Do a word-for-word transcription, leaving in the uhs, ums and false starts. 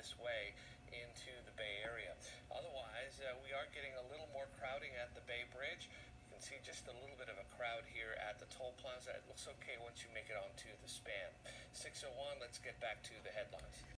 this way into the Bay Area. Otherwise, uh, we are getting a little more crowding at the Bay Bridge. You can see just a little bit of a crowd here at the toll plaza. It looks okay once you make it onto the span. six oh one, let's get back to the headlines.